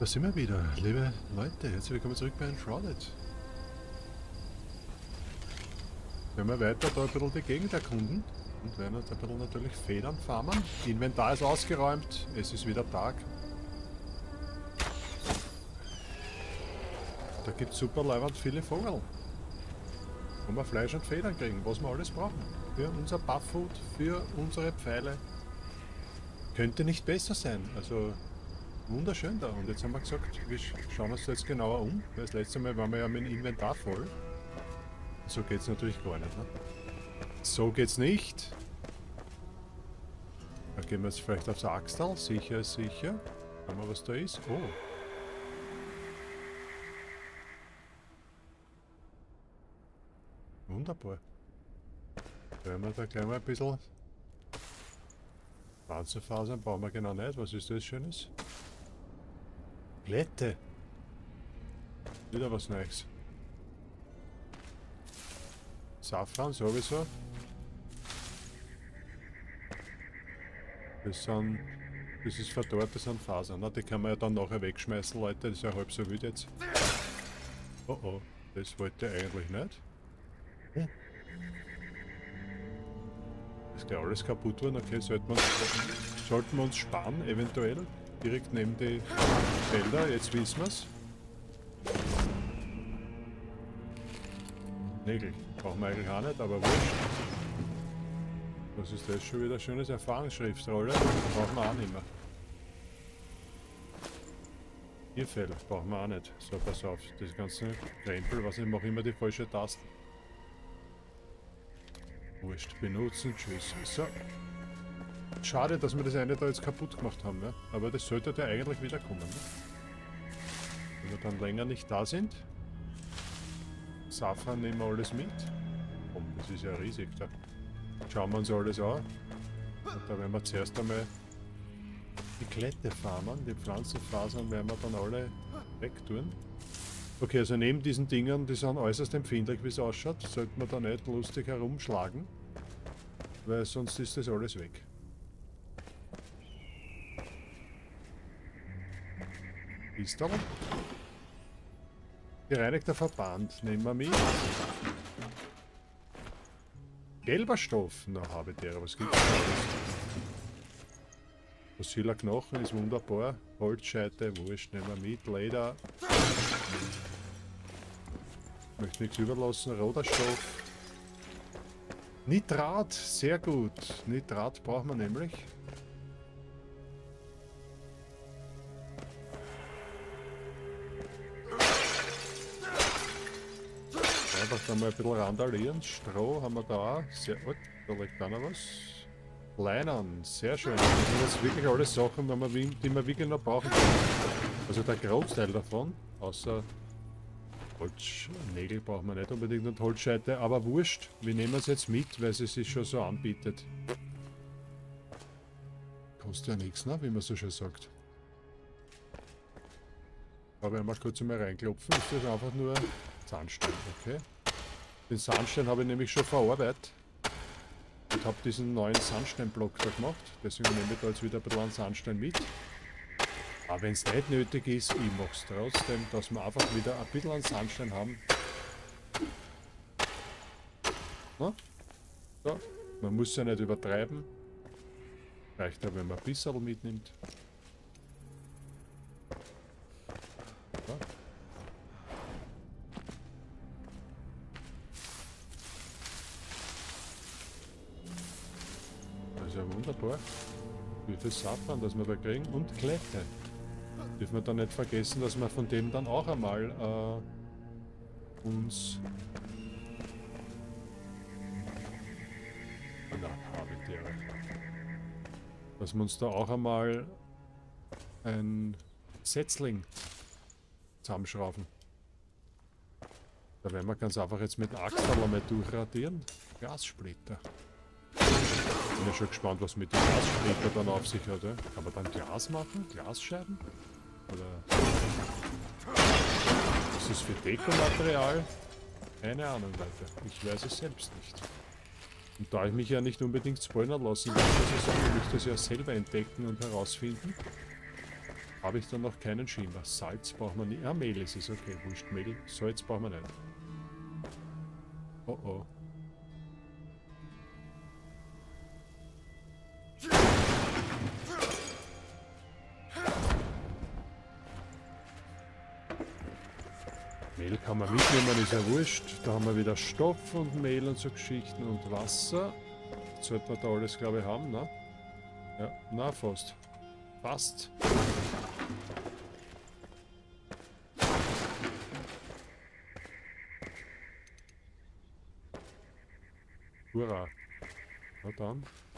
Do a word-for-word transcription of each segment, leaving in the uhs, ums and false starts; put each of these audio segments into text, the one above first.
Da sind wir wieder, liebe Leute. Herzlich willkommen zurück bei Enshrouded. Wenn wir weiter da ein bisschen die Gegend erkunden und werden uns ein bisschen natürlich Federn farmen. Inventar ist ausgeräumt, es ist wieder Tag. Da gibt es super leibend viele Vogel. Wo wir Fleisch und Federn kriegen, was wir alles brauchen. Für unser Bufffood, für unsere Pfeile. Könnte nicht besser sein. Also wunderschön da. Und jetzt haben wir gesagt, wir schauen uns jetzt genauer um. Weil das letzte Mal waren wir ja mit dem Inventar voll. So geht's natürlich gar nicht, ne? So geht's nicht. Da gehen wir jetzt vielleicht aufs Axtal. Sicher ist sicher. Schauen wir, was da ist. Oh. Wunderbar. Da werden wir da gleich mal ein bisschen Panzerfasern brauchen wir genau nicht. Was ist das Schönes? Glätte. Wieder was Neues. Safran sowieso. Das sind. Das ist verdorrt, das sind Fasern. Na, die kann man ja dann nachher wegschmeißen, Leute. Das ist ja halb so wild jetzt. Oh oh, das wollte ich eigentlich nicht. Hm. Ist gleich alles kaputt worden. Okay, sollten wir, uns, sollten wir uns sparen, eventuell. Direkt neben die Felder, jetzt wissen wir es. Nägel brauchen wir eigentlich auch nicht, aber wurscht. Was ist das schon wieder? Schönes Erfahrungsschriftrolle. Brauchen wir auch nicht mehr. Tierfell brauchen wir auch nicht. So, pass auf, das ganze Krempel, was ich mache immer die falsche Taste. Wurscht, benutzen, tschüss. So. Schade, dass wir das eine da jetzt kaputt gemacht haben, ja? Aber das sollte ja eigentlich wiederkommen. Ne? Wenn wir dann länger nicht da sind. Safran nehmen wir alles mit. Oh, das ist ja riesig da. Schauen wir uns alles an. Und da werden wir zuerst einmal die Klette farmen. Die Pflanzenfasern werden wir dann alle wegtun. Okay, also neben diesen Dingern, die sind äußerst empfindlich, wie es ausschaut, sollten wir da nicht lustig herumschlagen. Weil sonst ist das alles weg. Pistol. Gereinigter Verband nehmen wir mit. Gelber Stoff. Na, habe der, was gibt's da alles? Fossiler Knochen ist wunderbar. Holzscheite, wurscht, nehmen wir mit. Leder. Möchte nichts überlassen. Roter Stoff. Nitrat, sehr gut. Nitrat brauchen wir nämlich. Einfach da mal ein bisschen randalieren. Stroh haben wir da auch. Sehr gut. Da liegt da noch was. Leinern, sehr schön. Das sind jetzt wirklich alles Sachen, die wir, die wir wirklich noch brauchen können. Also der Großteil davon, außer Holznägel brauchen wir nicht unbedingt und Holzscheite, aber wurscht. Wir nehmen es jetzt mit, weil es sich schon so anbietet. Kostet ja nichts, ne? Wie man so schön sagt. Aber einmal kurz einmal reinklopfen, ist das einfach nur Sandstein, okay? Den Sandstein habe ich nämlich schon verarbeitet. Und habe diesen neuen Sandsteinblock da gemacht. Deswegen nehme ich da jetzt wieder ein bisschen an Sandstein mit. Aber wenn es nicht nötig ist, ich mache es trotzdem, dass wir einfach wieder ein bisschen an Sandstein haben. Na? So. Man muss ja nicht übertreiben. Reicht ja, wenn man ein bisschen mitnimmt. So. Das ist ja wunderbar. Wie viel Safran, dass wir da kriegen und Glätte. Dürfen wir dann nicht vergessen, dass wir von dem dann auch einmal äh, uns... Na, Habitiere. Dass wir uns da auch einmal ein Setzling zusammenschrauben. Da werden wir ganz einfach jetzt mit dem Axtal einmal durchradieren. Glassplitter. Bin ja schon gespannt, was mit dem Glassplitter dann auf sich hat. Ja? Kann man dann Glas machen? Glasscheiben? Oder ist das für Dekomaterial? Keine Ahnung, Leute. Ich weiß es selbst nicht. Und da ich mich ja nicht unbedingt spoilern lassen will, muss ich sagen, ich möchte das ja selber entdecken und herausfinden. habe ich dann noch keinen Schimmer. Salz braucht man nicht. Ah, Mehl ist es, okay. Wurscht, Mehl. Salz braucht man nicht. Oh oh. Mehl kann man mitnehmen, ist ja wurscht. Da haben wir wieder Stoff und Mehl und so Geschichten und Wasser. Das sollte man da alles, glaube ich, haben, ne? Ja, na fast. Fast. Hurra. Na dann.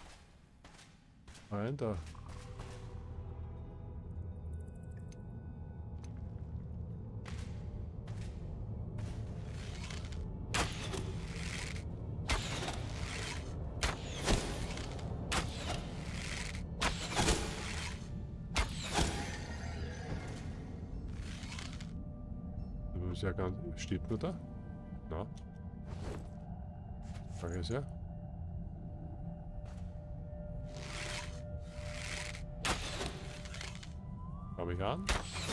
Rein da. Das ist ja ganz... Steht nur da? Na? Frage ist ja. Habe ich an?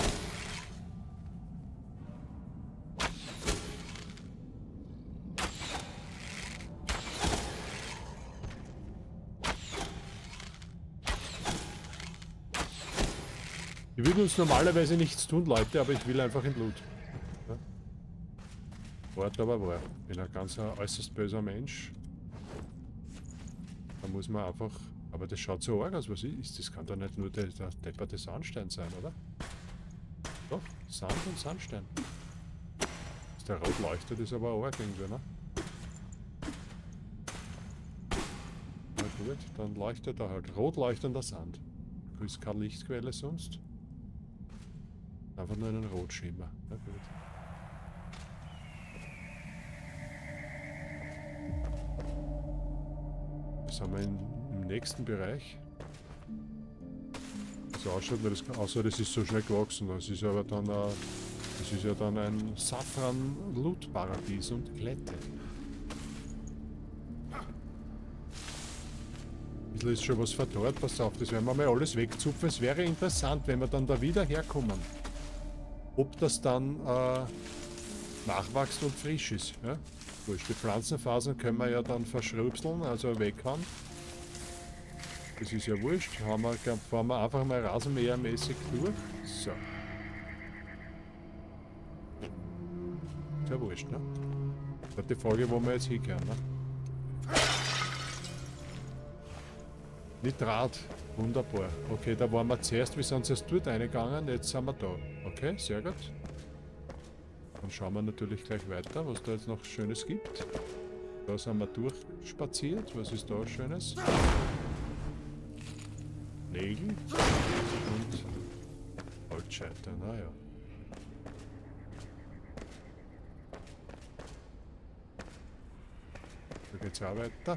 Wir würden uns normalerweise nichts tun, Leute, aber ich will einfach in Loot. Ja? Wart aber wahr. Ich bin ein ganz ein äußerst böser Mensch. Da muss man einfach... Aber das schaut so arg aus. Was ist das? Kann doch nicht nur der, der depperte Sandstein sein, oder? Doch, Sand und Sandstein. Dass der rot leuchtet, ist aber arg irgendwie, ne? Na gut, dann leuchtet er halt. Rot leuchtender Sand. Da ist keine Lichtquelle sonst. Einfach nur einen Rotschimmer. Na gut. Das haben wir in, im nächsten Bereich. So ausschaut, weil das, außer das ist so schnell gewachsen. Das ist aber dann, äh, das ist ja dann ein Safran-Loot-Paradies und Klette. Ein bisschen ist schon was verdorrt, pass auf, das werden wir mal alles wegzupfen. Es wäre interessant, wenn wir dann da wieder herkommen. Ob das dann äh, nachwächst und frisch ist. Ja? Wurscht, die Pflanzenfasern können wir ja dann verschrüpseln, also weghauen. Das ist ja wurscht. Haben wir, glaub, fahren wir einfach mal rasenmähermäßig durch. So. Ist ja wurscht, ne? Das ist die Frage, wo wir jetzt hingehen, ne? Nitrat. Wunderbar. Okay, da waren wir zuerst, wir sind erst dort reingegangen, jetzt sind wir da. Okay, sehr gut. Dann schauen wir natürlich gleich weiter, was da jetzt noch Schönes gibt. Da sind wir durchspaziert. Was ist da Schönes? Nägel und Holzscheite, naja. Da geht's auch weiter.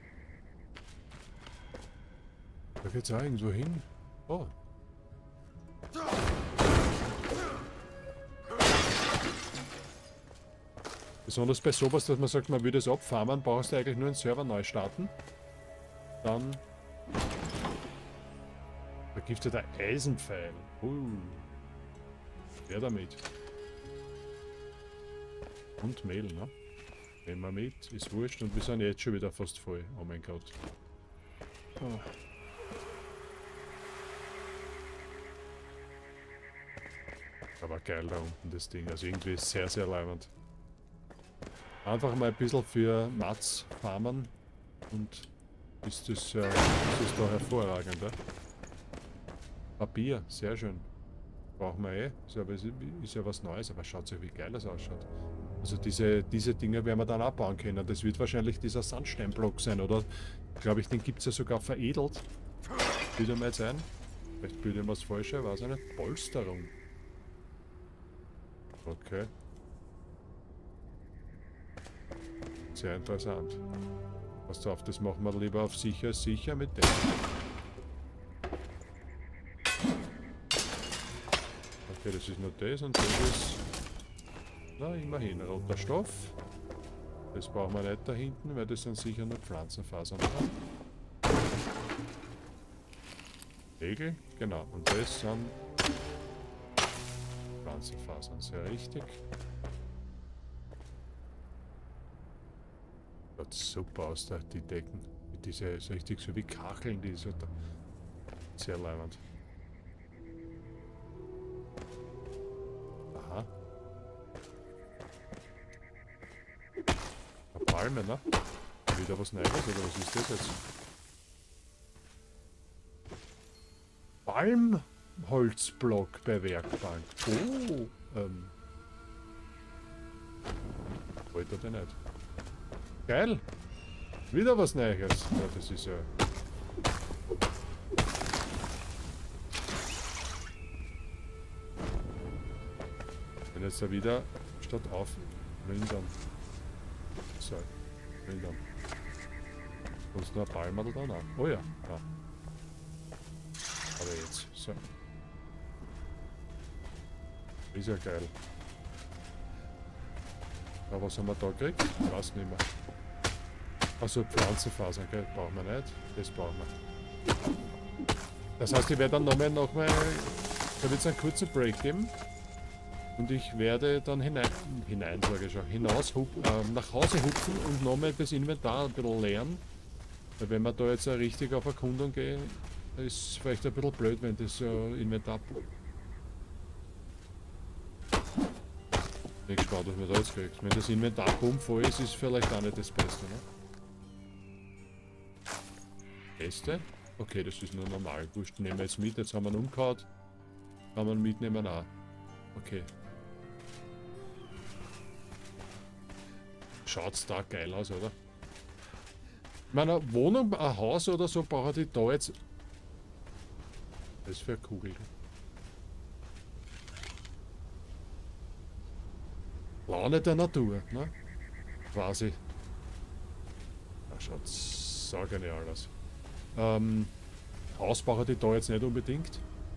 Da geht's auch irgendwo hin. Oh. Besonders bei sowas, dass man sagt, man will das abfarmen, brauchst du eigentlich nur einen Server neu starten. Dann vergifteter Eisenpfeil. Uh. Wer damit? Und Mehl, ne? Nehmen wir mit, ist wurscht und wir sind jetzt schon wieder fast voll. Oh mein Gott. Oh. Aber geil da unten das Ding, also irgendwie sehr, sehr leibend. Einfach mal ein bisschen für Mats farmen und ist das, äh, ist das da hervorragend. Ja? Papier, sehr schön. Brauchen wir eh, ist ja, ist ja was Neues, aber schaut euch wie geil das ausschaut. Also diese, diese Dinge werden wir dann abbauen können. Das wird wahrscheinlich dieser Sandsteinblock sein, oder? Glaube ich, den gibt es ja sogar veredelt. Bilde mir jetzt ein. Vielleicht bilde ich mir das Falsche, weiß ich nicht. Polsterung. Okay. Sehr interessant. Passt auf, das machen wir lieber auf sicher, sicher mit dem. Okay, das ist nur das und das ist... Na, immerhin, roter Stoff. Das brauchen wir nicht da hinten, weil das sind sicher nur Pflanzenfasern. Nägel, genau. Und das sind Pflanzenfasern, sehr richtig. Schaut super aus, da, die Decken. Mit diese, so richtig so wie Kacheln, die so da. Sehr leibend. Aha. Eine Palme, ne? Wieder was Neues, oder was ist das jetzt? Palmholzblock bei Werkbank. Oh, ähm. Wollte der nicht. Geil! Wieder was Neues. Ja, das ist ja. Wenn jetzt da wieder statt auf Wildern. So, Wildern. Sonst noch ein Palmerl da? Nein. Oh ja, ja. Aber jetzt, so. Ist ja geil. Aber was haben wir da gekriegt? Ich weiß nicht mehr. Also Pflanzenfasern, gell? Brauchen wir nicht. Das brauchen wir. Das heißt, ich werde dann nochmal, nochmal, da wird es einen kurzen Break geben. Und ich werde dann hinein, hinein sage ich schon, hinaus, äh, nach Hause hupfen und nochmal das Inventar ein bisschen leeren. Weil wenn wir da jetzt auch richtig auf Erkundung gehen, ist es vielleicht ein bisschen blöd, wenn das äh, Inventar... Ich bin gespannt, was wir da jetzt kriegt. Wenn das Inventar voll ist, ist vielleicht auch nicht das Beste, ne? Äste? Okay, das ist nur normal. Wurscht, nehmen wir jetzt mit. Jetzt haben wir ihn umgehauen. Kann man mitnehmen auch. Okay. Schaut's da geil aus, oder? Ich meine, eine Wohnung, ein Haus oder so brauche ich da jetzt. Das für eine Kugel. Laune der Natur, ne? Quasi. Da schaut so genial aus. Ähm, Haus brauche ich da jetzt nicht unbedingt.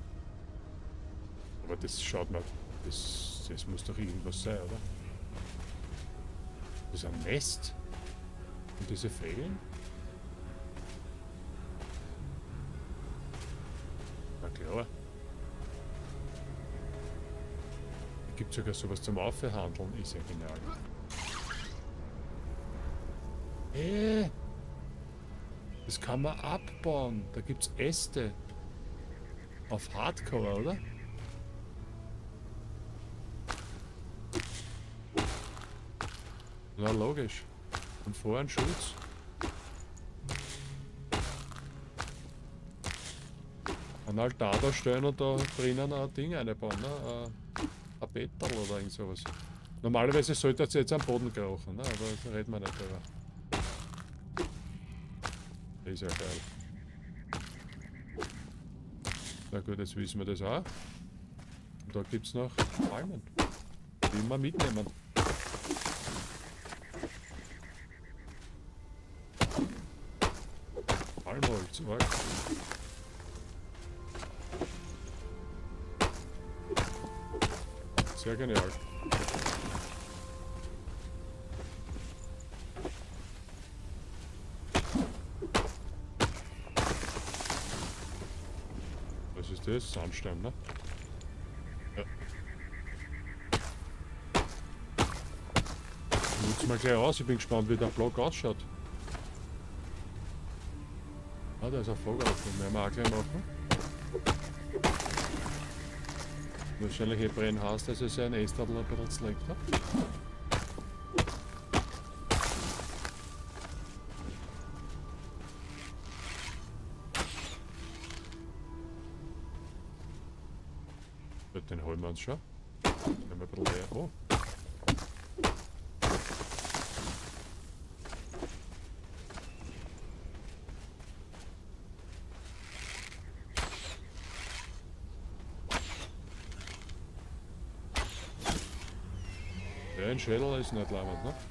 Aber das schaut mal. Das, das muss doch irgendwas sein, oder? Das ist ein Nest. Und diese Fählen? Na klar. Da gibt es sogar sowas zum Aufverhandeln. Ist ja genial. Äh, das kann man abbauen. Da gibt es Äste. Auf Hardcore, oder? Na logisch. Und vorher ein Schutz. Ein Altar da stellen und da drinnen ein Ding einbauen, ne? Ein Bettel oder irgend sowas. Normalerweise sollte es jetzt am Boden krauchen, ne? Aber da reden wir nicht drüber. Das ist ja geil. Na gut, jetzt wissen wir das auch. Und da gibt es noch Palmen, die wir mitnehmen. Palmholz, arg. Sehr genial. Was ist das? Sandstein, ne? Ja. Nutzen wir gleich aus, ich bin gespannt, wie der Block ausschaut. Ah, da ist ein Vogel auf den werden wir auch gleich machen. Wahrscheinlich eh brennen heißt, dass es ein Ästadl ein bisschen zleckt hat. Den holen wir uns schon. Nehmen wir ein bisschen leer. Oh. Ja, ein Schädel ist nicht leibend, ne?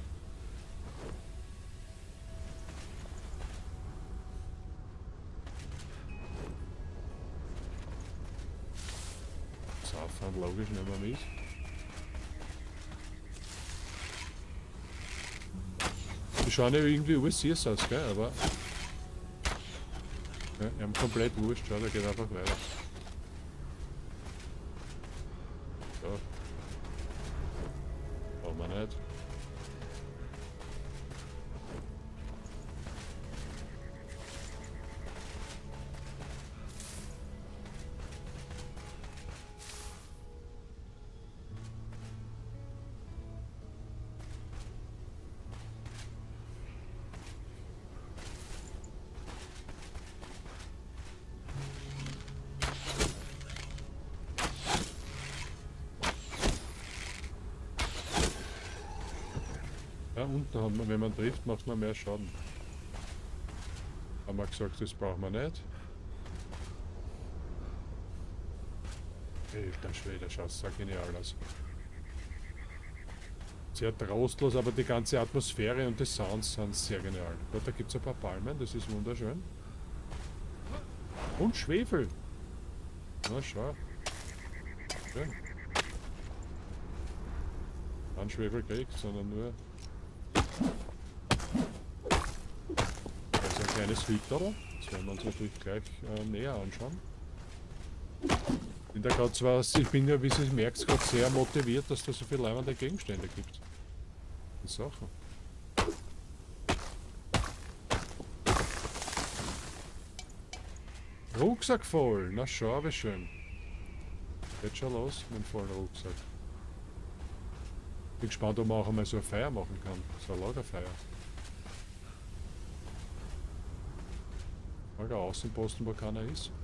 Saufen, logisch, nehmen wir mit. Die schauen ja irgendwie übersehen aus, gell? Aber. Ja, die haben komplett wurscht, schau, der geht einfach weiter. nicht. Ja, unten hat man, wenn man trifft, macht man mehr Schaden. Haben wir gesagt, das brauchen wir nicht. Alter Schwede, schaut so genial aus. Sehr trostlos, aber die ganze Atmosphäre und die Sounds sind sehr genial. Dort, da gibt es ein paar Palmen, das ist wunderschön. Und Schwefel. Na schau. Schön. Kein Schwefel kriegt, sondern nur... Also ein kleines Filterl. Das werden wir uns natürlich gleich äh, näher anschauen. Ich bin, da grad zwar, ich bin ja, wie Sie merkt, gerade sehr motiviert, dass da so viele leibende Gegenstände gibt. Und Sachen. Rucksack voll! Na schau, wie schön. Geht schon los mit dem vollen Rucksack. Bin gespannt, ob man auch einmal so ein Feuer machen kann. So ein Lagerfeuer. Lageraußenposten, wo keiner ist.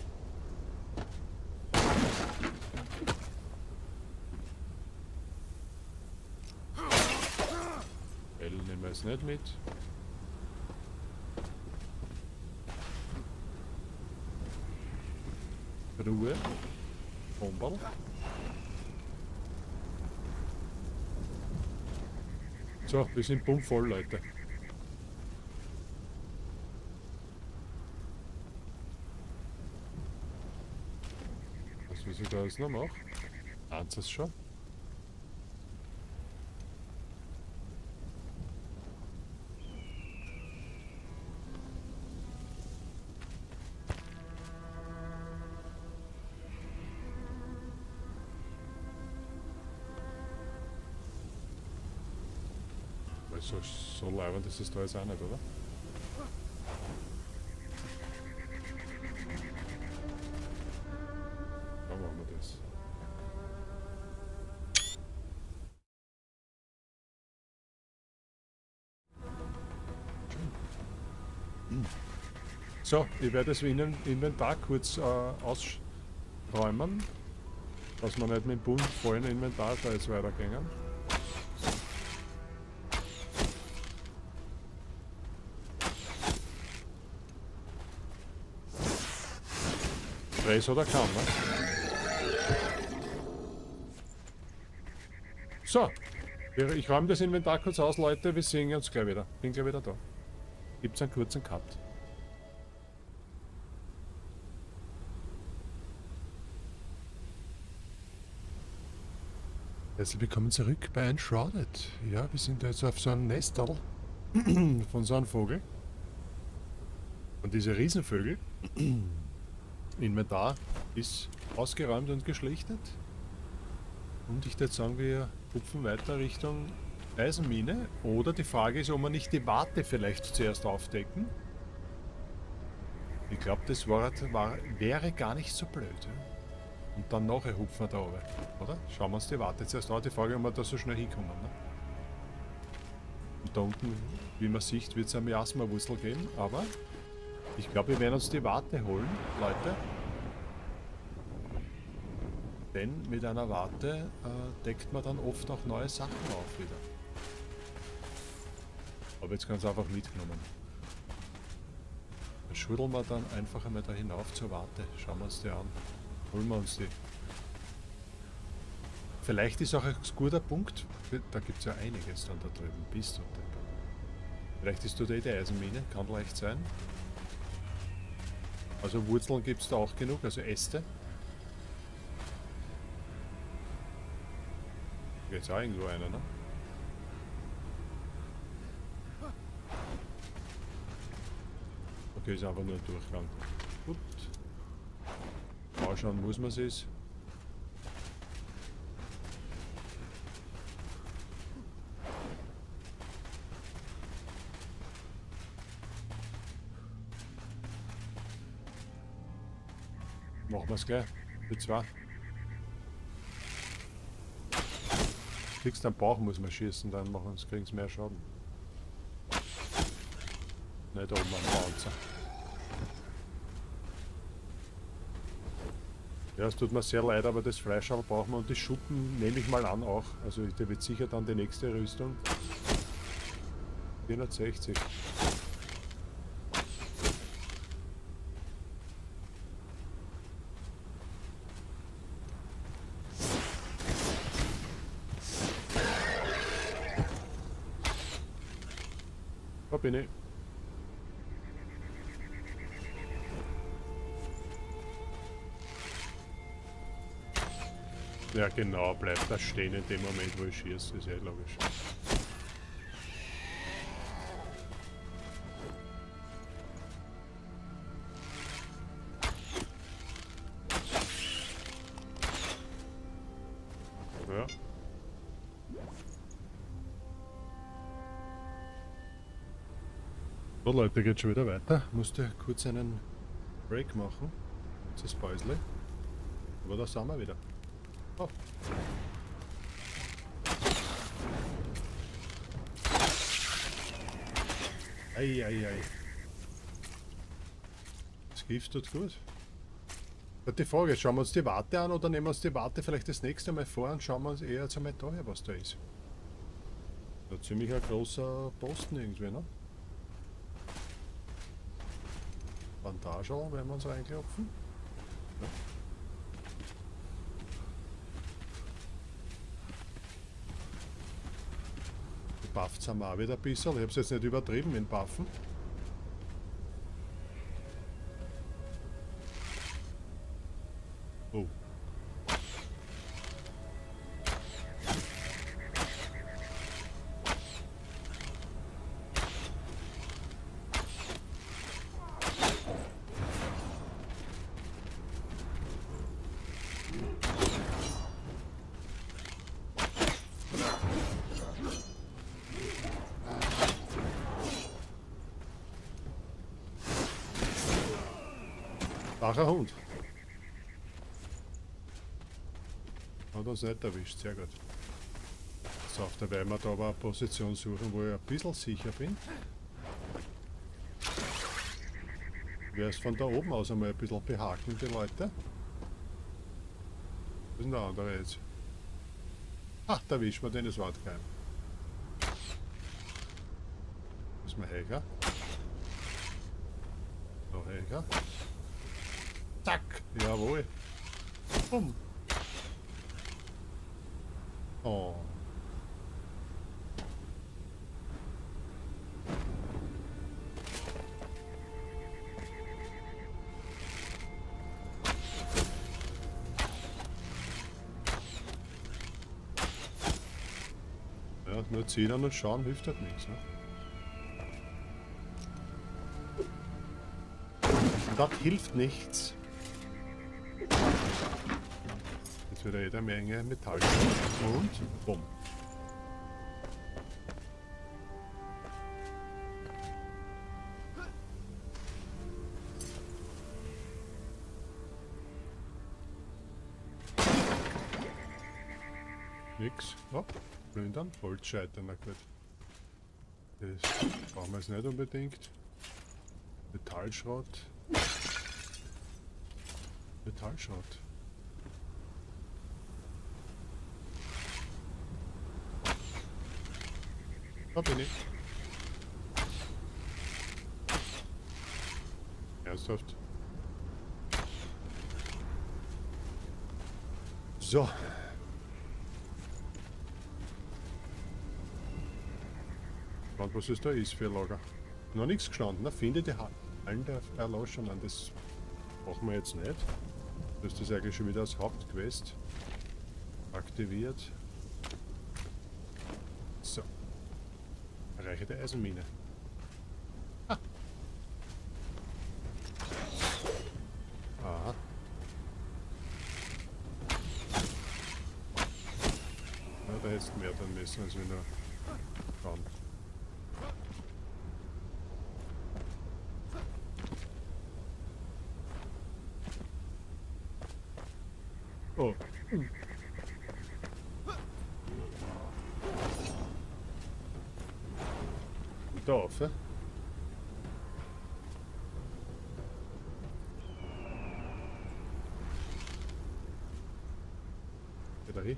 Bell nehmen wir jetzt nicht mit. Ruhe. Bomberl. So, wir sind pumpvoll, Leute. Was will ich da jetzt noch machen? Eins ist schon. So, so leibend ist es da jetzt auch nicht, oder? Dann machen wir das. So, ich werde das Inventar kurz äh, ausräumen, dass wir nicht mit dem Bund vollen Inventar da jetzt weitergehen. Stress oder kaum, ne? So, ich räume das Inventar kurz aus, Leute, wir sehen uns gleich wieder. Bin gleich wieder da. Gibt's einen kurzen Cut. Herzlich willkommen zurück bei Enshrouded. Ja, wir sind jetzt auf so einem Nestel von so einem Vogel. Und diese Riesenvögel. Inventar ist ausgeräumt und geschlichtet. Und ich würde sagen, wir hupfen weiter Richtung Eisenmine. Oder die Frage ist, ob wir nicht die Warte vielleicht zuerst aufdecken. Ich glaube, das war, war, wäre gar nicht so blöd. Ja? Und dann nachher hupfen wir da oben. Oder? Schauen wir uns die Warte zuerst an. Die Frage, ob wir da so schnell hinkommen. Ne? Und da unten, wie man sieht, wird es eine Miasma-Wurzel geben. Aber ich glaube, wir werden uns die Warte holen, Leute. Denn mit einer Warte äh, deckt man dann oft auch neue Sachen auf wieder. Aber jetzt ganz einfach mitgenommen. Dann schuddeln wir dann einfach einmal da hinauf zur Warte. Schauen wir uns die an. Holen wir uns die. Vielleicht ist auch ein guter Punkt, da gibt es ja einiges dann da drüben. Bist du deppert. Vielleicht ist dort eh die Eisenmine, kann leicht sein. Also Wurzeln gibt es da auch genug, also Äste. Jetzt auch irgendwo einer, ne? Okay, ist einfach nur ein Durchgang. Gut. Ausschauen muss man es. Machen wir es gleich. Die zwei. Kriegst am Bauch muss man schießen, dann machen sie kriegen sie mehr Schaden. Nicht oben am Panzer. Ja, es tut mir sehr leid, aber das Fleischschal brauchen wir und die Schuppen nehme ich mal an auch. Also der wird sicher dann die nächste Rüstung. vierhundertsechzig. Da bin ich. Ja genau, bleibt da stehen in dem Moment, wo ich schieße, ist ja logisch. Ja. So Leute, geht schon wieder weiter. Musste kurz einen Break machen. Das ist Päusle. Aber da sind wir wieder. Oh. Ei, ei, ei. Das Gift tut gut. Die Frage, schauen wir uns die Warte an oder nehmen wir uns die Warte vielleicht das nächste Mal vor und schauen wir uns eher jetzt einmal daher, was da ist. Da ziemlich ein großer Posten irgendwie, ne? Bandage, werden wir uns reinklopfen. Ja. Bufft haben wir auch wieder ein bisschen. Ich habe es jetzt nicht übertrieben mit dem Buffen. Oh. Wacher Hund. Hat uns nicht erwischt, sehr gut. So, da werden wir da aber eine Position suchen, wo ich ein bisschen sicher bin. Ich werde es von da oben aus einmal ein bisschen behaken, die Leute. Was ist denn der andere jetzt? Ach, da erwischen wir den, das Wort geil. Ist mal Helga. So, Helga. Zack! Jawohl! Bumm! Oh! Ja, nur ziehen und schauen hilft halt nichts. Ne? Das hilft nichts. Jetzt wieder jede Menge Metall und bumm. Nix. Oh, plündern, Holzscheiter, na gut. Das brauchen wir jetzt nicht unbedingt. Metallschrott. Metallschrott. Da bin ich. Ernsthaft. So. Und was ist da ist für ein Lager? Noch nichts gestanden. Na, finde die Hallen der Erlauschung an. Das machen wir jetzt nicht. Das ist das eigentlich schon wieder als Hauptquest aktiviert. So. Erreiche die Eisenmine. Ah. Aha. Ja, da hättest du mehr dann müssen, als wir nur schauen. Da rauf. Geh da hin.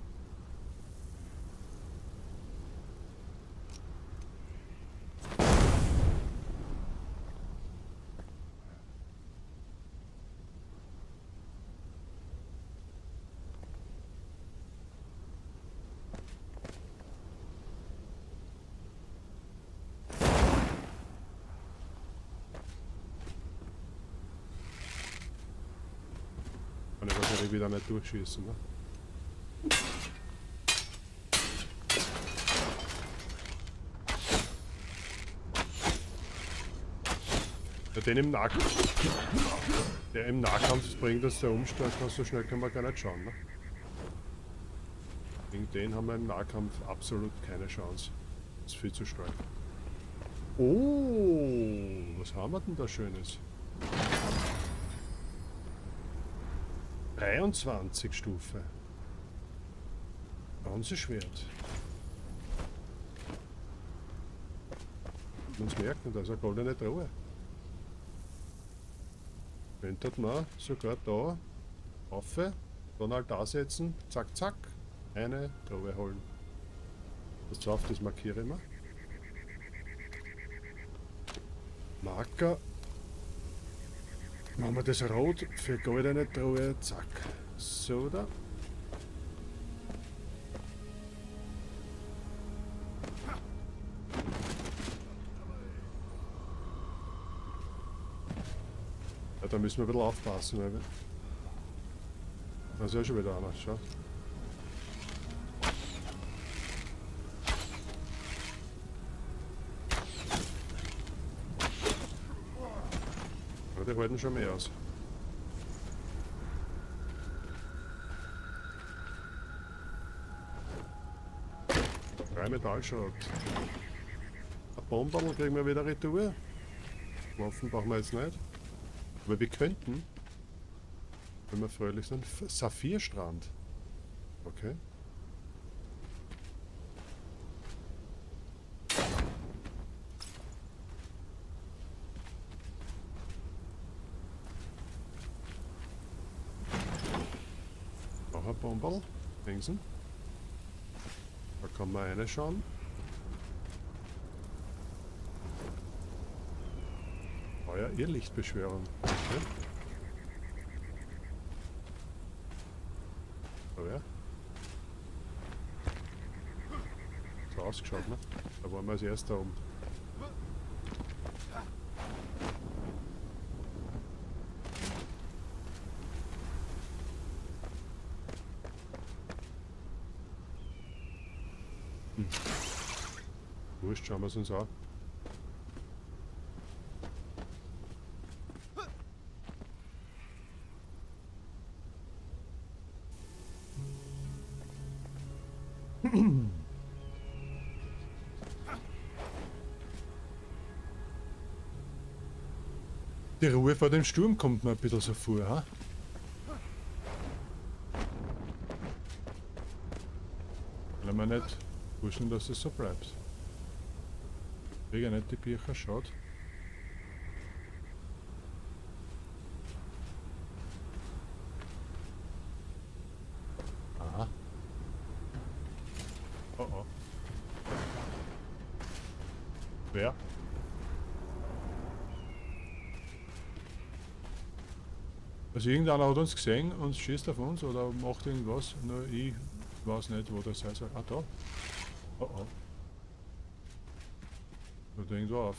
Kann ich wahrscheinlich wieder nicht durchschießen, ne? Ja, den im Nahkampf. Der im Nahkampf bringt, dass der umstellt, so schnell können wir gar nicht schauen, ne? Gegen den haben wir im Nahkampf absolut keine Chance. Das ist viel zu stark. Oh, was haben wir denn da Schönes? dreiundzwanzig Stufe. Bronzeschwert. Uns merkt nicht, also eine goldene Truhe. Könnte man sogar da rauf, dann halt da setzen, zack, zack, eine Truhe holen. Das drauf, das markiere ich mal. Marker. Machen wir das rot für goldene Truhe, zack. So da. Ja, da müssen wir ein bisschen aufpassen, weil da ist ja schon wieder einer, schau. Ja, die halten schon mehr aus. Drei Metallschrott. Ein Bomberl kriegen wir wieder retour. Waffen brauchen wir jetzt nicht. Aber wir könnten, wenn wir fröhlich sind, Saphirstrand. Okay. Noch ein Bomberl. Dingsen. Da kann man reinschauen. Euer Irrlichtbeschwörung. Okay. Oh ja. So ausgeschaut, ne? Da waren wir als erster oben. Hm. Wurscht, schauen wir es uns an. Die Ruhe vor dem Sturm kommt mir ein bisschen so vor, ha? Weil wir nicht wussten, dass es so bleibt. Ich kriege nicht die Bücher, schaut. Aha. Oh oh. Wer? Also irgendeiner hat uns gesehen und schießt auf uns oder macht irgendwas, nur ich weiß nicht, wo das sein soll. Ah, da. Oh oh. Wird irgendwo rauf.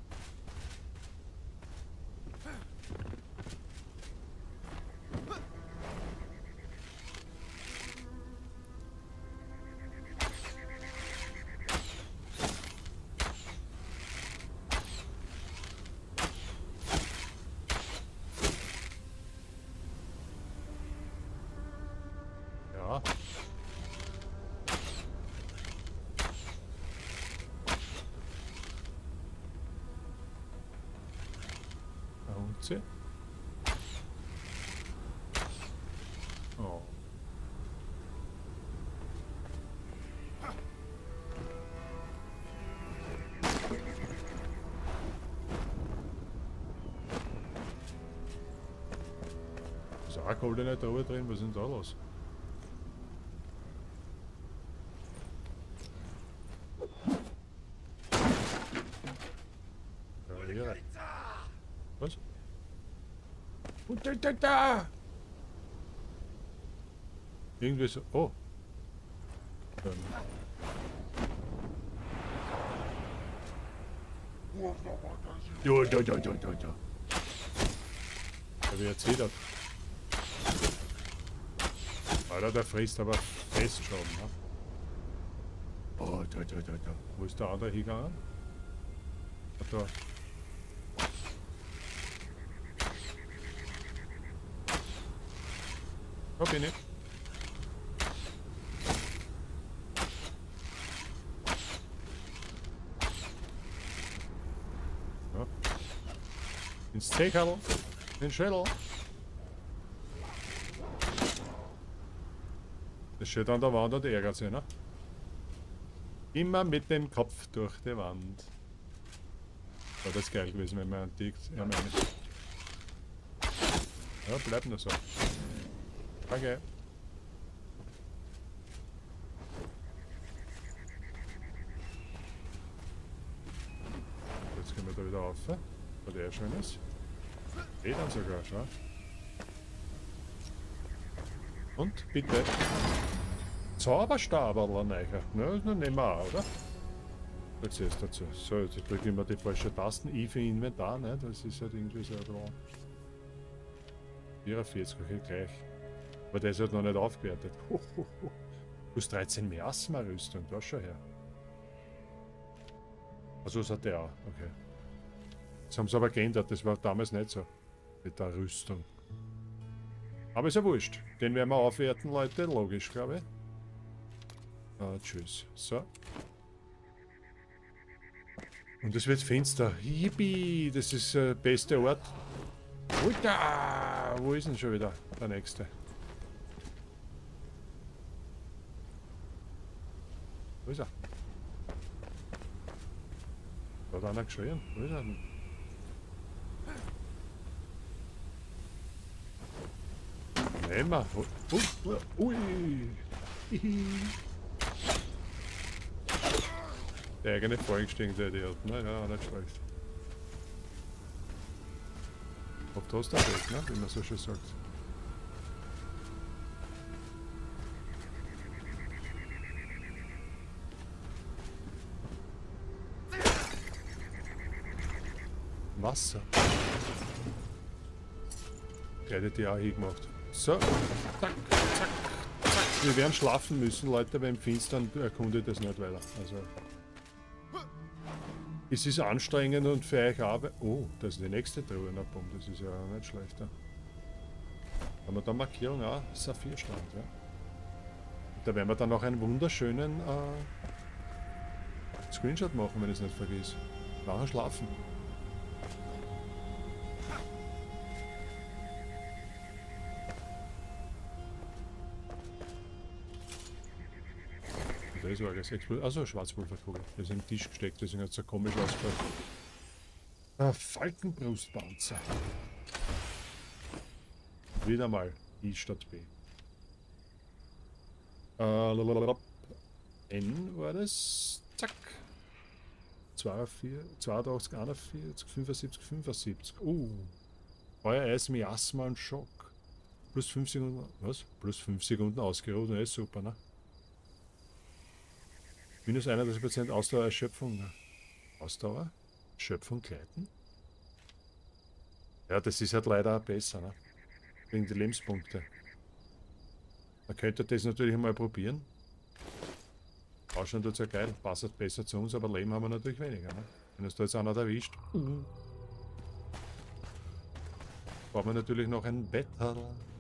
Ja. Unze. Oh. Zwei goldene Truhe drin, was ist denn da los? Ja, hier. Was? Und da, da, da! Irgendwie so. Oh! Ähm. Ja, da, da, da, da, da. Wie erzählt hat. Alter, der frisst aber fest schon, ne? Oh, da, da, da, da. Wo ist der andere hingegangen? Da. Da bin ich. Ja. Ins Zehkerl. Den Schädel. Das steht an der Wand und ärgert sich, ne? Immer mit dem Kopf durch die Wand. War das geil gewesen, wenn man antik. Ja, meine. Ja, bleibt nur so. Danke. Jetzt gehen wir da wieder rauf. War der schönes. Geht dann sogar, schau. Und bitte. Zauberstab oder Neicher. Ne, das nehmen wir auch, oder? Jetzt ist dazu. So, jetzt drücke ich immer die falsche Tasten. I für Inventar, ne? Das ist halt irgendwie so ein vierundvierzig, okay, gleich. Aber der ist halt noch nicht aufgewertet. Ho, ho, ho. Plus dreizehn Miasma-Rüstung, da schau her. Also das hat der auch, okay. Das haben sie aber geändert, das war damals nicht so. Mit der Rüstung. Aber ist ja wurscht. Den werden wir aufwerten, Leute. Logisch, glaube ich. Ah, tschüss. So. Und es wird finster. Yippie! Das ist der äh, beste Ort. Alter! Wo ist denn schon wieder der nächste? Wo ist er? Da hat einer geschrien. Wo ist er denn? Nehmen wir. Uh, uh, ui. Der eigene vorgestiegen, der Idiot. Naja, nicht schlecht. Ob du hast das weg, ne? Wie man so schön sagt. Wasser. Der hätte die auch hingemacht. So, zack, zack, zack. Wir werden schlafen müssen, Leute, beim Finstern erkundet das nicht weiter. Also, es ist anstrengend und für euch Arbeit. Oh, das ist die nächste Truhe. Na, bumm, das ist ja nicht schlechter. Haben wir da Markierung auch? Saphirstand, ja. Und da werden wir dann noch einen wunderschönen äh, Screenshot machen, wenn ich es nicht vergesse. Nachher schlafen. Das war alles explodiert. Also Schwarzpulverkugel. Das ist im Tisch gesteckt, deswegen hat es so komisch ausgeschaut. Ah, Falkenbrustpanzer. Wieder mal I statt B. Äh, N war das. Zack. zweiundachtzig, einundvierzig, fünfundsiebzig, fünfundsiebzig. Uh. Feuer, Eis, Miasma und Schock. Plus fünf Sekunden. Was? Plus fünf Sekunden ausgeruht. Ne, ist super, ne? Minus einunddreißig Prozent Ausdauer, Erschöpfung. Ausdauer? Schöpfung, Gleiten? Ja, das ist halt leider auch besser, ne? Wegen die Lebenspunkte. Man könnte das natürlich einmal probieren. Ausschauen tut es ja geil, passt halt besser zu uns, aber Leben haben wir natürlich weniger, ne? Wenn uns da jetzt einer erwischt. Mhm. Brauchen wir natürlich noch ein Wetterl.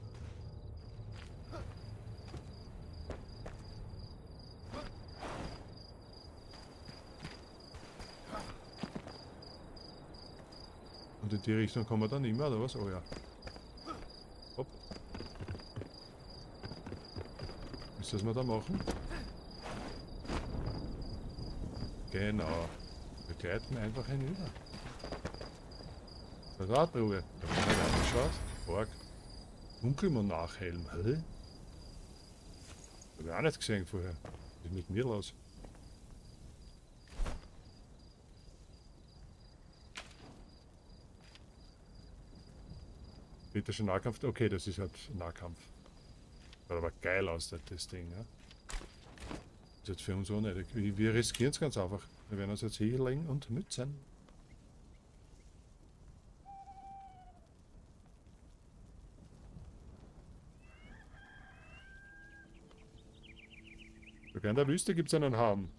Und in die Richtung kommen wir dann immer, oder was? Oh ja. Hopp. Ist das, was wir da machen? Genau. Wir gleiten einfach hinüber. Das ist auch eine Truhe. Da haben wir reingeschaut. Org. Dunkelmonarchhelm, hä? Hab ich auch nicht gesehen vorher. Was ist mit mir los? Kritischer Nahkampf? Okay, das ist halt Nahkampf. Schaut aber geil aus, das Ding, ja? Das ist jetzt für uns unnötig. Wir riskieren es ganz einfach. Wir werden uns jetzt hier legen und nützen. Sogar in der Wüste gibt es einen Harm.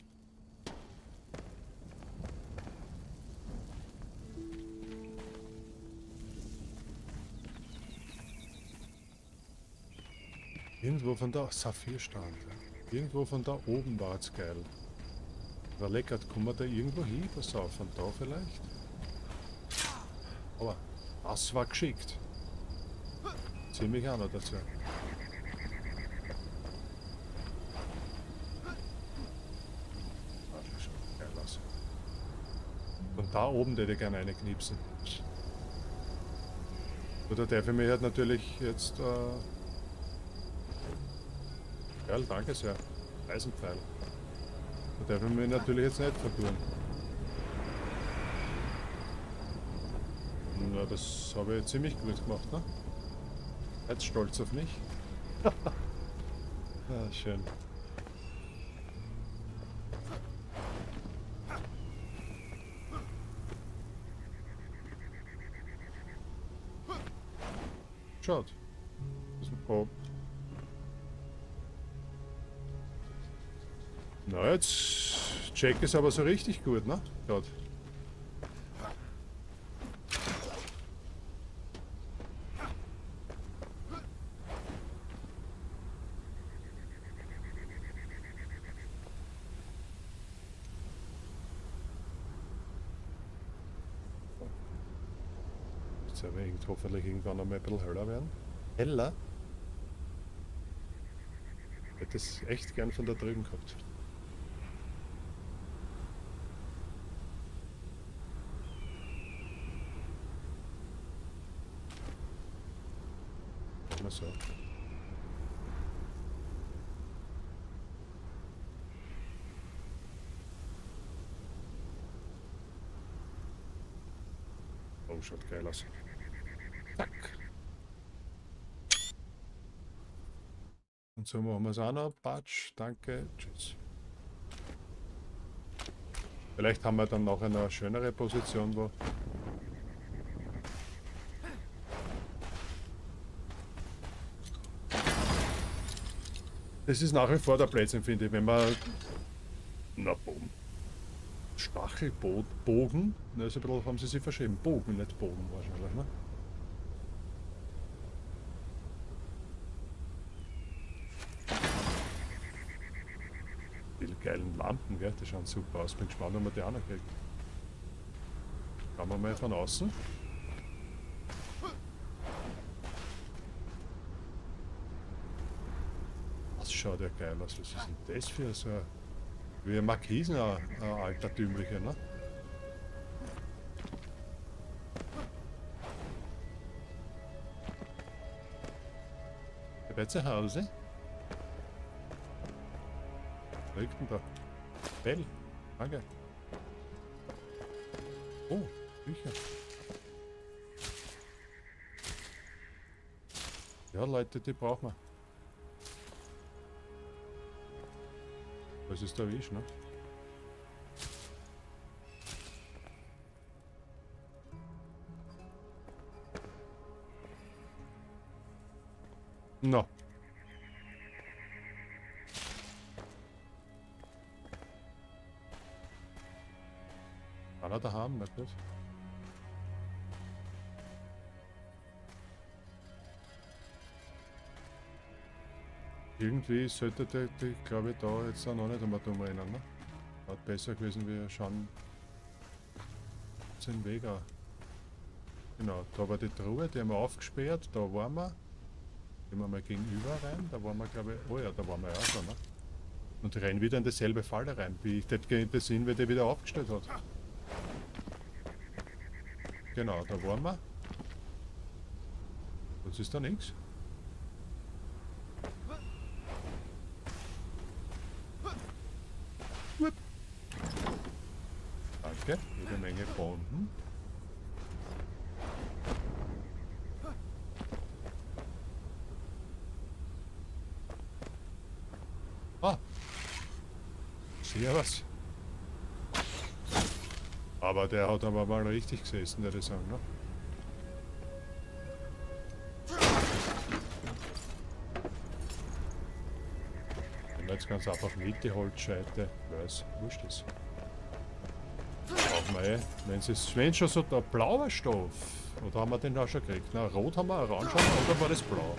Irgendwo von da, Saphirstand. Irgendwo von da oben war es geil. War lecker, kommen wir da irgendwo hin? Pass auf, von da vielleicht? Aber das war geschickt. Ziemlich auch noch dazu. Geil aus. Von da oben hätte ich gerne eine knipsen. Oder darf ich mich halt natürlich jetzt... Äh Geil, danke sehr. Eisenpfeil. Da darf ich mich natürlich jetzt nicht vertun. Na, das habe ich ziemlich gut gemacht, ne? Jetzt stolz auf mich. Ah, schön. Schaut. Oh. Na, jetzt check es aber so richtig gut, ne? Schaut. Jetzt aber hoffentlich irgendwann einmal ein bisschen heller werden. Heller? Ich hätte es echt gern von da drüben gehabt. Mal so. Oh, schaut geil aus. Zack. Und so machen wir es auch noch. Patsch, danke, tschüss. Vielleicht haben wir dann noch eine schönere Position, wo... Das ist nach wie vor der Blödsinn, finde ich, wenn man... Na, Bogen. Stachelbogen? Na, ist ein bisschen, haben sie sich verschrieben. Bogen, nicht Bogen wahrscheinlich, ne? Die geilen Lampen, gell? Die schauen super aus. Bin gespannt, ob man die auch noch kriegt. Schauen wir mal von außen. Das schaut ja geil aus. Was ist denn das für so ein... Wie ein Markisen, ein, ein altertümlicher, ne? Ihr seid zu Hause? Was liegt denn da? Bell. Danke. Oh, Bücher. Ja, Leute, die brauchen wir. Was ist der Wisch, ne? No. Einer daheim, na gut. Irgendwie sollte der, die, glaube ich, da jetzt auch noch nicht einmal drum rennen, ne? Hat besser gewesen, wir schauen den Weg auch. Genau, da war die Truhe, die haben wir aufgesperrt, da waren wir. Gehen wir mal gegenüber rein, da waren wir, glaube ich, oh ja, da waren wir ja schon, ne? Und rennen wieder in dieselbe Falle rein, wie ich das gesehen, wie der wieder aufgestellt hat. Genau, da waren wir. Das ist da nichts. Danke, jede Menge Bomben. Ah, servus. Aber der hat aber mal richtig gesessen, würde ich sagen, ne? Jetzt ganz einfach mit die Holzscheite, weiß, wurscht ist. Brauchen wir eh. Wenn es wenn schon so der blaue Stoff, oder haben wir den da schon gekriegt? Na, rot haben wir, orange haben wir, oder war das blau?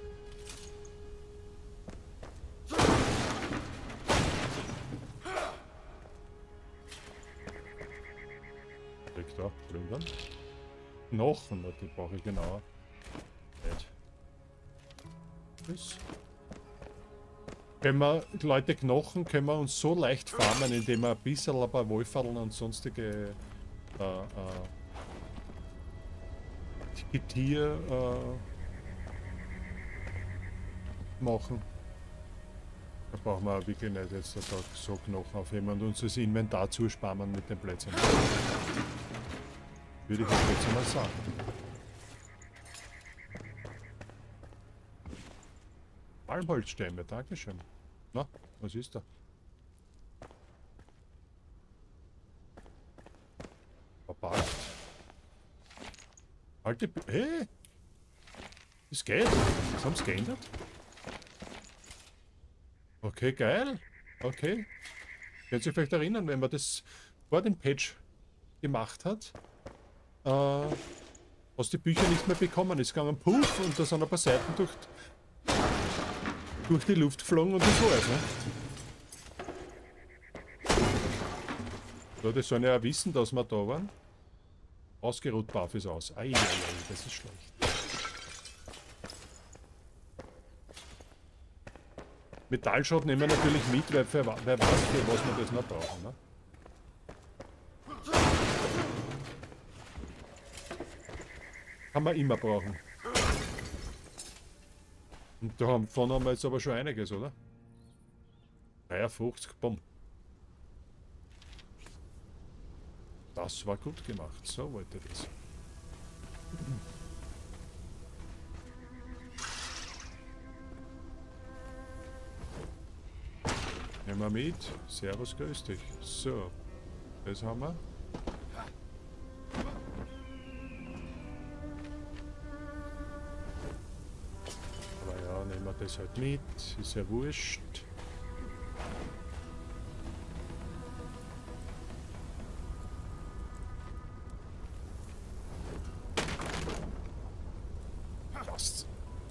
Krieg da, plündern. Knochen, die brauche ich genauer. Nicht. Das. Können wir, Leute, Knochen können wir uns so leicht farmen, indem wir ein bisschen ein paar Wohlfallen und sonstige äh, äh, Getier äh, machen. Da brauchen wir wirklich nicht jetzt so Knochen aufheben und uns das Inventar zusparen mit den Plätzen. Würde ich jetzt mal sagen. Palmholzstämme, dankeschön. Na, was ist da? Verpackt. Alte B hey! Das geht. Das haben sie geändert. Okay, geil. Okay. Könnt ihr euch vielleicht erinnern, wenn man das vor dem Patch gemacht hat, äh, hast die Bücher nicht mehr bekommen. Es gegangen puff und da sind ein paar Seiten durch durch die Luft geflogen und das war's, ne? So, das sollen ja auch wissen, dass wir da waren. Ausgeruht baff ist aus. Eieiei, das ist schlecht. Metallschrott nehmen wir natürlich mit, weil für, wer weiß, für was wir das noch brauchen, ne? Kann man immer brauchen. Und davon haben wir jetzt aber schon einiges, oder? dreiundfünfzig, bumm. Das war gut gemacht, so wollte ich das. Nehmen wir mit. Servus, grüß dich. So, das haben wir. Nehmen wir das halt mit, ist ja wurscht. Passt.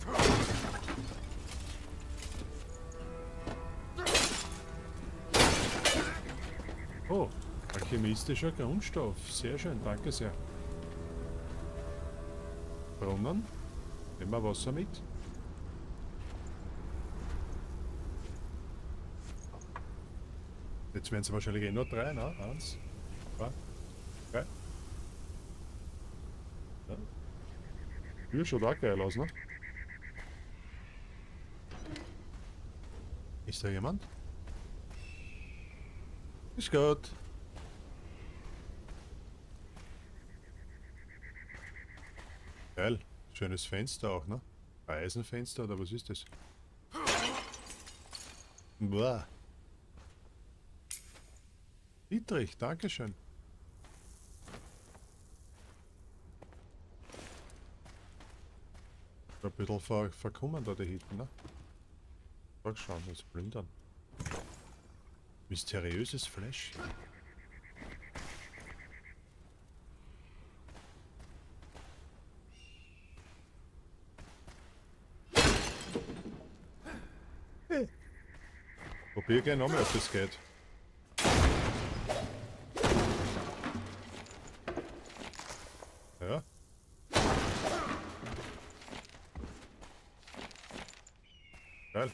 Oh, alchemistischer Grundstoff. Sehr schön, danke sehr. Brunnen. Nehmen wir Wasser mit. Jetzt werden es wahrscheinlich eh nur drei, ne? Eins, zwei, drei. Ja. Hier schaut auch geil aus, ne? Ist da jemand? Ist gut. Geil. Schönes Fenster auch, ne? Eisenfenster oder was ist das? Boah. Dietrich, dankeschön. Ein bisschen ver verkommen da die hinten, ne? Sag schauen, jetzt plündern. Mysteriöses Flash. Hey. Probier gerne nochmal, ob das geht. Ja. Geil.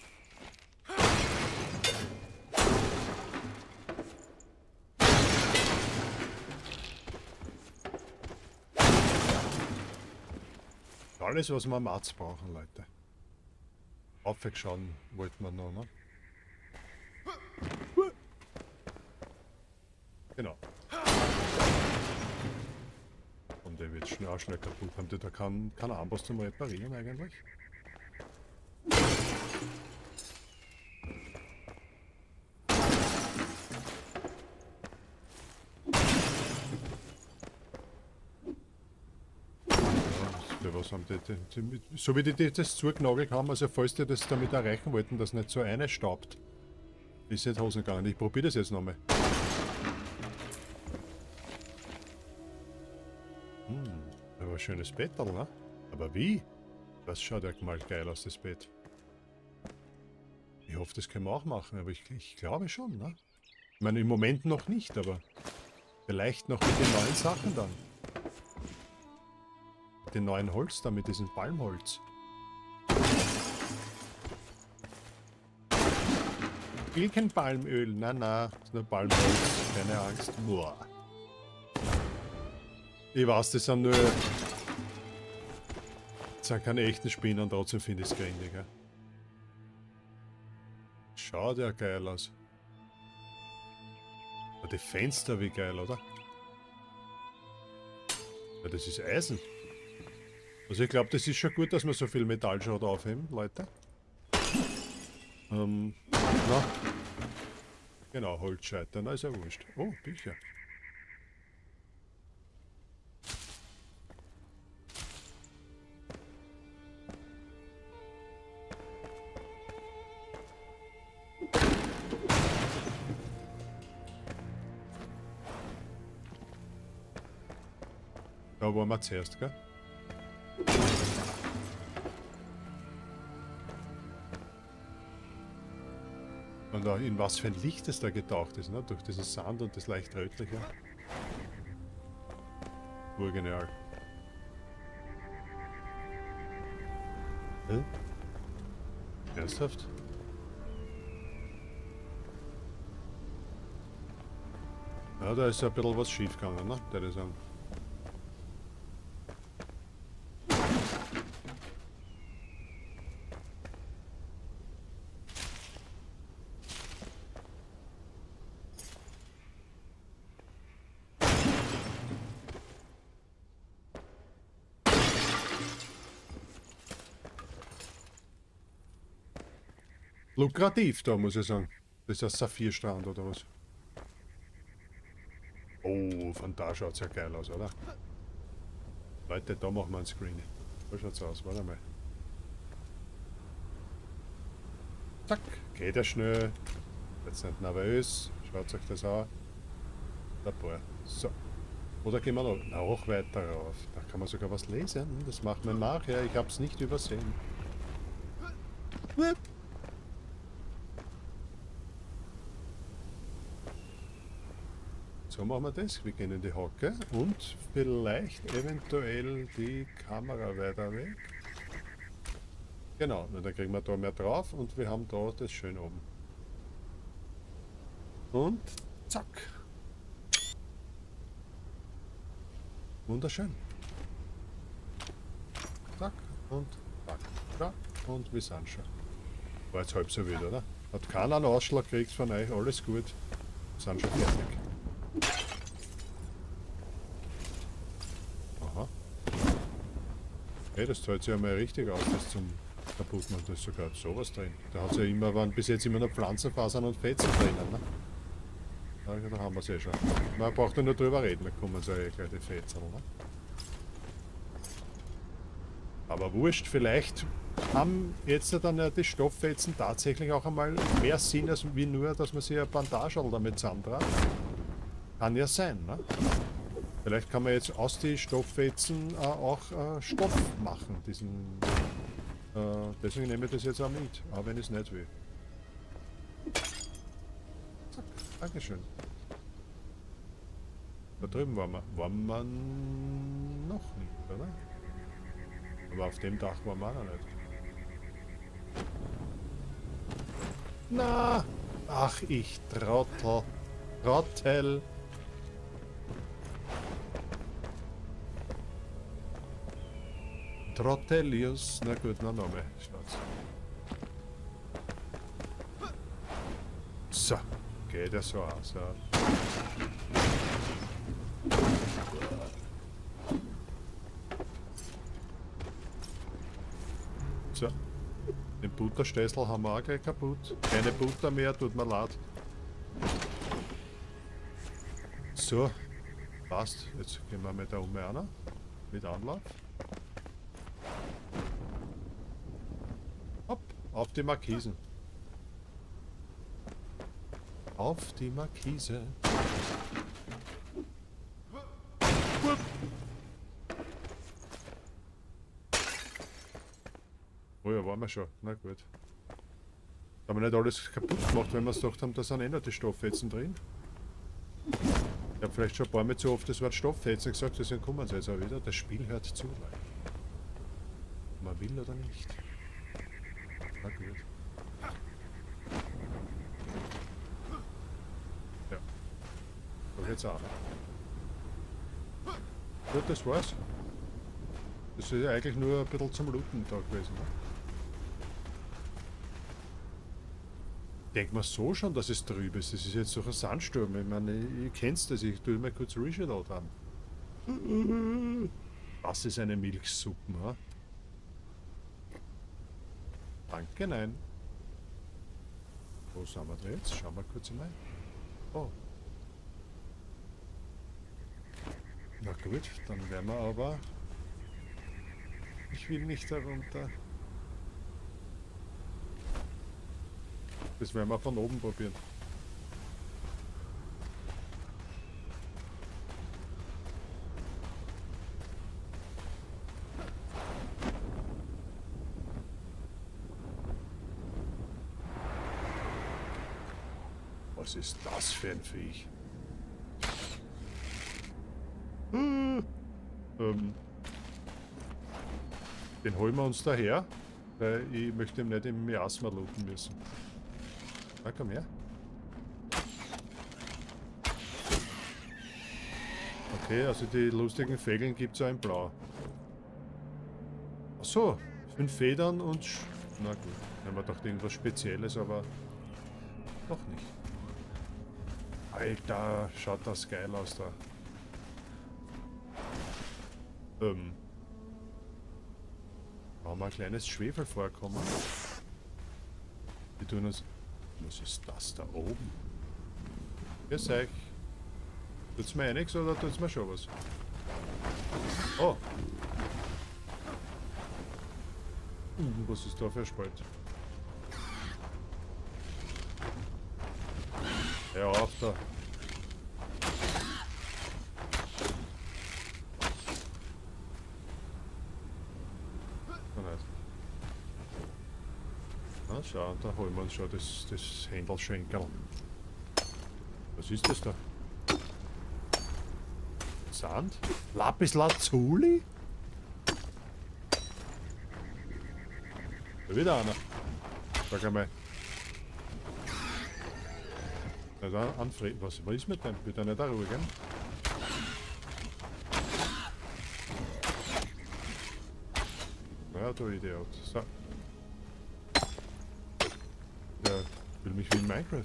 Alles, was wir am Arzt brauchen, Leute. Aufwegschauen wollten wir noch, ne? Genau. Und der wird schnell, auch schnell kaputt. Haben die da keinen kein Amboss zum Reparieren eigentlich? Für was haben die, die, die so wie die, die das zugenagelt haben, also falls die das damit erreichen wollten, dass nicht so eine staubt, ist nicht Hosen gegangen. Ich probiere das jetzt nochmal. Hm, aber ein schönes Bett, ne? Aber wie? Das schaut ja mal geil aus, das Bett. Ich hoffe, das können wir auch machen, aber ich, ich glaube schon, ne? Ich meine, im Moment noch nicht, aber vielleicht noch mit den neuen Sachen dann. Den neuen Holz da, mit diesem Palmholz. Ich will kein Palmöl, na na, ist nur Palmholz, keine Angst. Boah. Ich weiß, das sind nur... Das sind keine echten Spinnen, trotzdem finde ich es grindig, ja. Schaut ja geil aus. Aber die Fenster, wie geil, oder? Ja, das ist Eisen. Also ich glaube, das ist schon gut, dass wir so viel Metallschrott aufheben, Leute. Ähm, na. Genau, Holzscheiter, na ist ja wurscht. Oh, Bücher. Da waren wir zuerst, gell? Und auch in was für ein Licht es da getaucht ist, ne? Durch diesen Sand und das leicht rötliche. Urgenial. Hä? Ernsthaft? Ja, da ist ja ein bisschen was schief gegangen, ne? Der ist an. Lukrativ da, muss ich sagen. Das ist ein Saphirstrand oder was? Oh, von da schaut es ja geil aus, oder? Leute, da machen wir einen Screen. So schaut's aus, warte mal. Zack, geht ja schnell. Jetzt nicht nervös. Schaut euch das an. Dabei. So. Oder gehen wir noch, noch weiter rauf. Da kann man sogar was lesen. Das macht man nachher. Ich habe es nicht übersehen. So machen wir das. Wir gehen in die Hocke und vielleicht eventuell die Kamera weiter weg. Genau, dann kriegen wir da mehr drauf und wir haben da das schön oben. Und zack. Wunderschön. Zack und zack. Ja, und wir sind schon. War jetzt halb so wild, oder? Hat keiner einen Ausschlag gekriegt von euch, alles gut. Wir sind schon fertig. Aha. Hey, das zahlt sich ja mal richtig aus, das zum kaputt machen. Da ist sogar sowas drin. Da hat es ja immer, waren bis jetzt immer noch Pflanzenfasern und Fetzen drinnen, ne? Ja, da haben wir es eh schon. Man braucht ja nur drüber reden, dann kommen so eh gleich die Fetzen, ne? Aber wurscht, vielleicht haben jetzt dann ja die Stofffetzen tatsächlich auch einmal mehr Sinn, als wie nur, dass man sich ein Bandage damit zusammentrat. Kann ja sein, ne? Vielleicht kann man jetzt aus den Stofffetzen äh, auch äh, Stoff machen, diesen... Äh, deswegen nehme ich das jetzt auch mit, auch wenn ich es nicht will. Zack, Dankeschön. Da drüben waren wir. Waren wir noch nicht, oder? Aber auf dem Dach waren wir noch nicht. Na! Ach, ich Trottel. Trottel. Trottelius. Na gut, na Name. Schwarz. So, geht ja so aus. Ja. So. Den Butterstäßel haben wir auch gleich kaputt. Keine Butter mehr, tut mir leid. So. Passt. Jetzt gehen wir mit der um einer. Mit Anlauf. Hopp. Auf die Markisen. Auf die Markise. Oh ja, waren wir schon. Na gut. Haben wir nicht alles kaputt gemacht, wenn wir es gedacht haben, da sind eh noch die Stofffetzen drin. Ich habe vielleicht schon ein paar Mal zu oft das Wort Stofffetzen gesagt, deswegen kommen sie jetzt auch wieder. Das Spiel hört zu. Ob man will oder nicht. Na gut. Ja. So jetzt auch. Gut, das war's. Das ist ja eigentlich nur ein bisschen zum Looten da gewesen. Ne? Denkt man so schon, dass es trüb ist. Das ist jetzt so ein Sandsturm. Ich meine, ihr kennt das. Ich tue mal kurz Reshadow an. Das ist eine Milchsuppe, ha? Danke, nein. Wo sind wir da jetzt? Schauen wir kurz mal. Oh. Na gut, dann werden wir aber... Ich will nicht darunter. Das werden wir von oben probieren. Was ist das für ein Viech? Hm. Ähm. Den holen wir uns daher, weil ich möchte ihn nicht im Miasma looten müssen. Na, komm her. Okay, also die lustigen Vögeln gibt es auch in Blau. Achso, fünf Federn und... Sch Na gut, haben wir doch irgendwas Spezielles, aber... Doch nicht. Alter, schaut das geil aus da. Ähm... Haben wir ein kleines Schwefelvorkommen. Wir tun uns... Was ist das da oben? Grüß euch. Tut's mir eh nichts oder tut's mir schon was? Oh! Hm, was ist da für ein Spalt? Hör auf da! Na schau, da holen wir uns schon das, das Händelschenkel. Was ist das da? Sand? Lapis Lazuli? Da wieder einer. Sag einmal. Na da, anfrieren. Was, was ist mit dem? Wird er nicht auch ruhig, gell? Ja, du Idiot. So. Ja, ich will mich wie in Minecraft.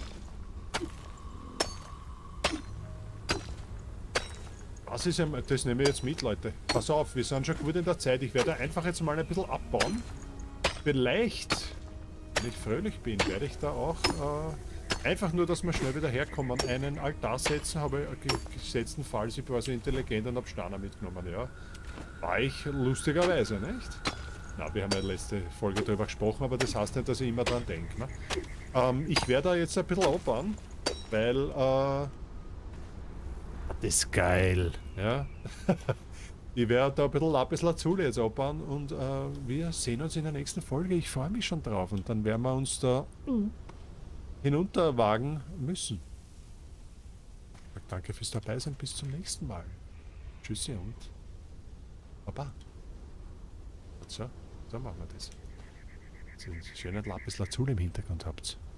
Das ist ja, das nehmen wir jetzt mit, Leute. Pass auf, wir sind schon gut in der Zeit. Ich werde einfach jetzt mal ein bisschen abbauen. Vielleicht, wenn ich fröhlich bin, werde ich da auch äh, einfach nur, dass wir schnell wieder herkommen, einen Altar setzen. Habe ich gesetzten Fall, ich war so intelligent und habe Steiner mitgenommen, ja. War ich lustigerweise, nicht? Na, wir haben ja letzte Folge darüber gesprochen, aber das heißt nicht, dass ich immer dran denke. Ne? Ähm, ich werde da jetzt ein bisschen abbauen, weil, äh, das ist geil, ja. Ich werde da ein bisschen Lapis Lazuli jetzt abbauen und äh, wir sehen uns in der nächsten Folge. Ich freue mich schon drauf und dann werden wir uns da hinunterwagen müssen. Danke fürs Dabeisein, bis zum nächsten Mal. Tschüssi und Baba. So, so machen wir das. Dass ihr einen schönen Lapis Lazuli im Hintergrund habt.